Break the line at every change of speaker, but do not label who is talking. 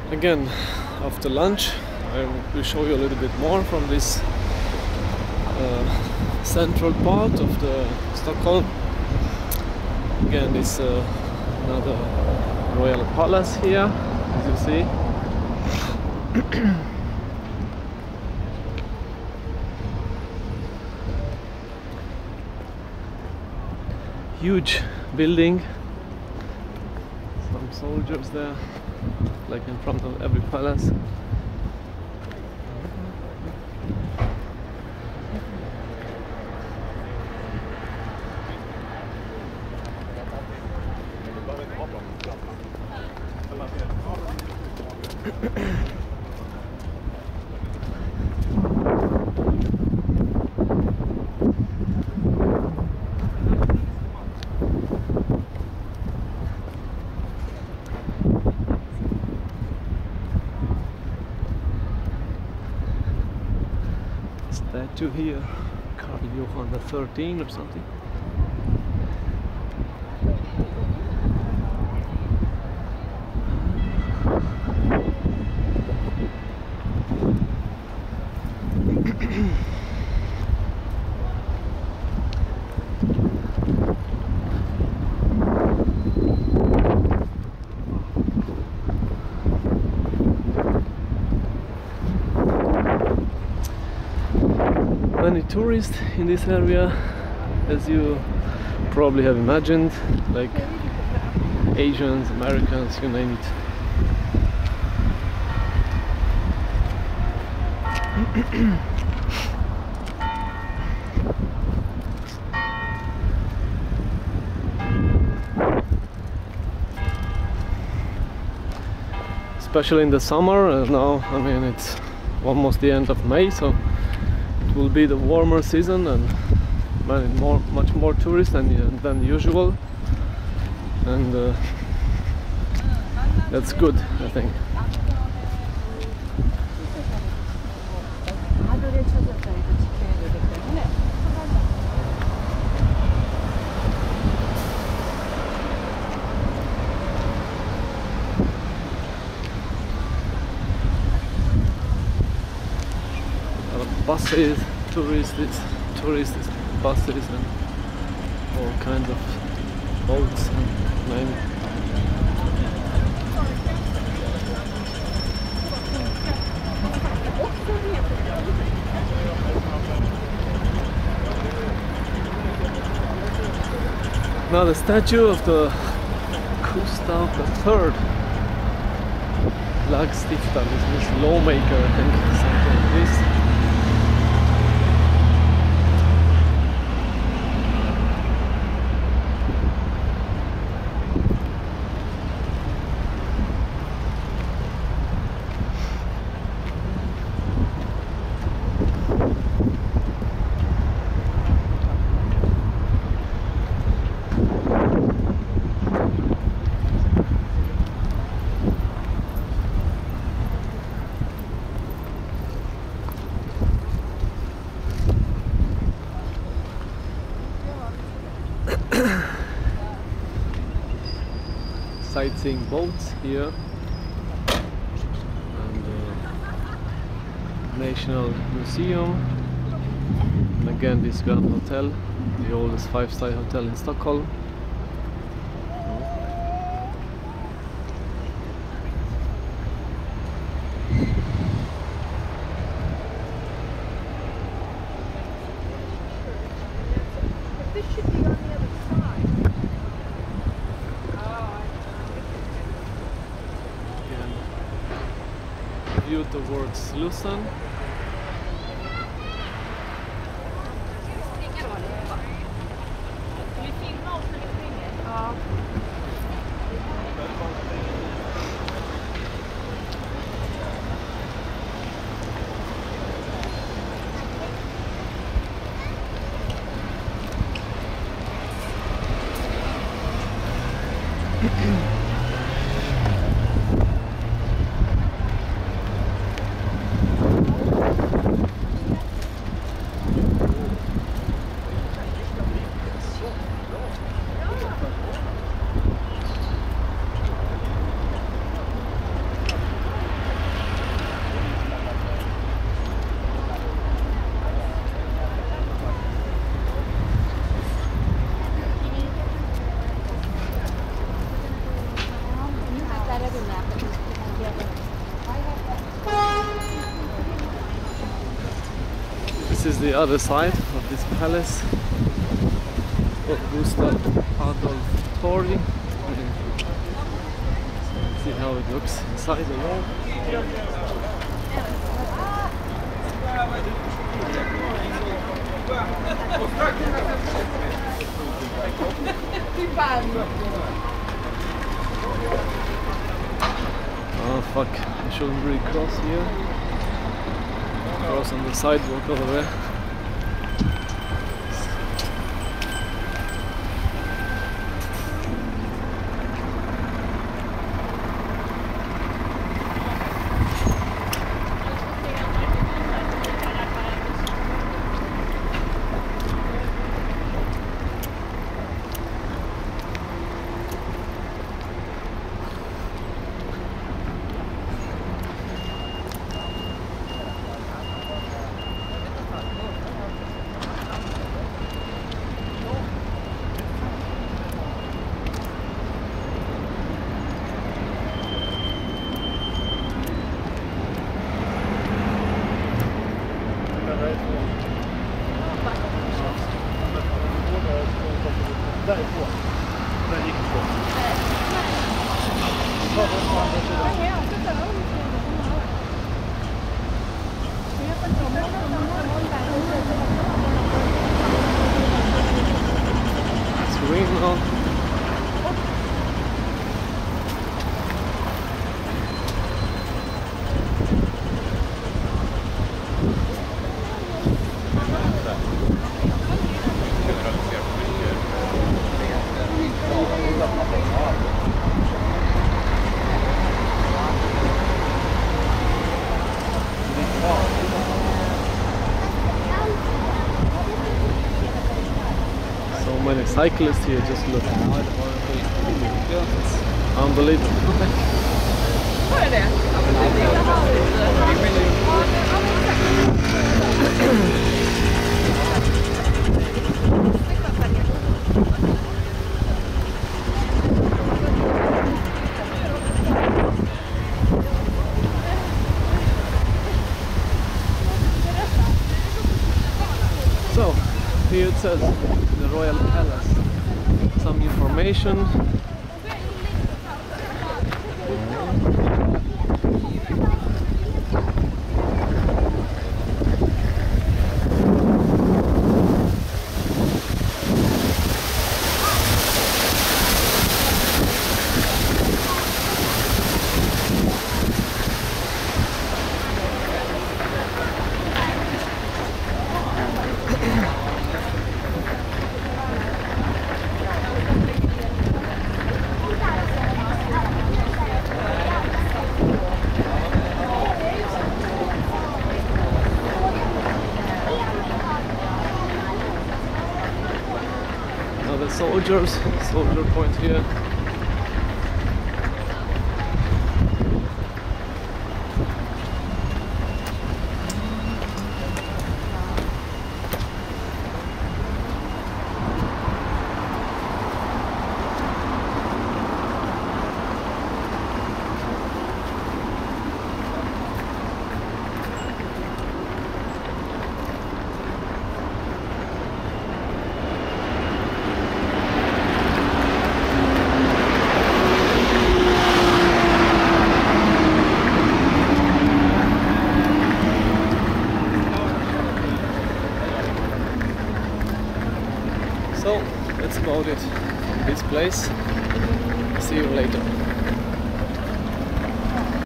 Again, after lunch I will show you a little bit more from this central part of the Stockholm. Again, this another royal palace here, as you see. Huge building, some soldiers there, like in front of every palace. Statue here, Karl Johan XIII or something. Many tourists in this area, as you probably have imagined, like Asians, Americans, you name it. Especially in the summer, now I mean it's almost the end of May, so it will be the warmer season and much more tourists than usual, and that's good, I think. Buses, tourists, buses, and all kinds of boats and name it. Now the statue of the Gustav III, Lagstifter, this lawmaker, I think, something like this. Sightseeing boats here, and National Museum, and again this Grand Hotel, the oldest 5-star hotel in Stockholm.
This should be on the other side.
View towards Slussen. this is the other side of this palace of Gustav Adolf Torg. See how it looks inside the wall. Oh fuck, I shouldn't really cross here. Cross on the sidewalk over there. It's raining now. So many cyclists here, just look. It's unbelievable. So, here it says the Royal Palace. Some information. The soldier point here. So that's about it. This place. See you later.